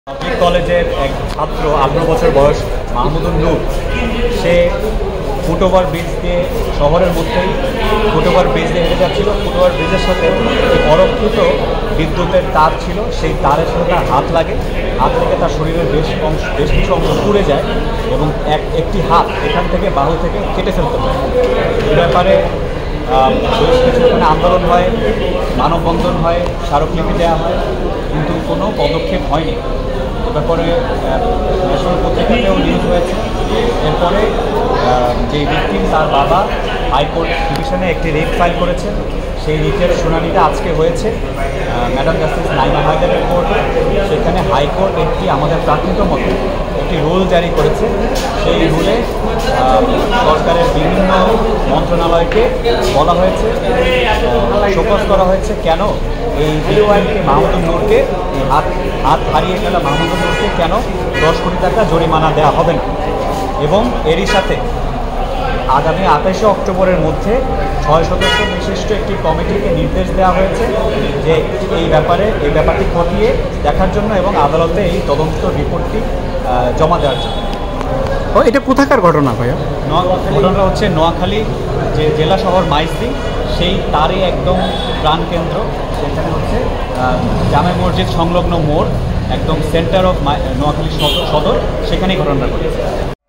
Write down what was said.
কলেজের এক ছাত্র 18 বছর বয়স মাহমুদুল নূর, সে ফুটওভার ব্রিজ দিয়ে শহরের মধ্যেই ফুটওভার ব্রিজ দিয়ে হেঁটে যাচ্ছিল। ফুটওভার ব্রিজের সাথে অরক্ষিত বিদ্যুতের তার ছিল, সেই তারের সাথে তার হাত লাগে। হাত লেগে তার শরীরের বেশ কিছু অংশ পুড়ে যায় এবং একটি হাত এখান থেকে বাহু থেকে কেটে ফেলতে পারে। এ ব্যাপারে বেশ কিছু এখানে আন্দোলন হয়, মানববন্ধন হয়, স্মারকলিপি দেওয়া হয়, কিন্তু কোনো পদক্ষেপ হয়নি। এ ব্যাপারে ন্যাশনাল পত্রিকাতেও নিউজ হয়েছে। এরপরে যে ভিকটিম তার বাবা হাইকোর্ট ডিভিশনে একটি রিট ফাইল করেছে। সেই রিটের শুনানিটা আজকে হয়েছে ম্যাডাম জাস্টিস নাইমা হায়দারের কোর্টে। সেখানে হাইকোর্ট একটি আমাদের প্রাকৃত মতে একটি রুল জারি করেছে। সেই রুলে সরকারের বিভিন্ন মন্ত্রণালয়কে বলা হয়েছে, শোকজ করা হয়েছে কেন এই মাহমুদুল নূরকে হাত হারিয়ে ফেলা মাহমুদুল নূরকে কেন 10 কোটি টাকা জরিমানা দেওয়া হবে না। এবং এরই সাথে আগামী 28শে অক্টোবরের মধ্যে 6 সদস্য বিশিষ্ট একটি কমিটিকে নির্দেশ দেওয়া হয়েছে যে এই ব্যাপারটি খতিয়ে দেখার জন্য এবং আদালতে এই তদন্ত রিপোর্টটি জমা দেওয়ার জন্য। এটা কোথাকার ঘটনা ভাইয়া? ঘটনাটা হচ্ছে নোয়াখালী যে জেলা শহর মাইজদি, সেই তারই একদম প্রাণকেন্দ্র, সেখানে হচ্ছে জামে মসজিদ সংলগ্ন মোড়, একদম সেন্টার অফ নোয়াখালী সদর, সেখানেই ঘটনাটা ঘটেছে।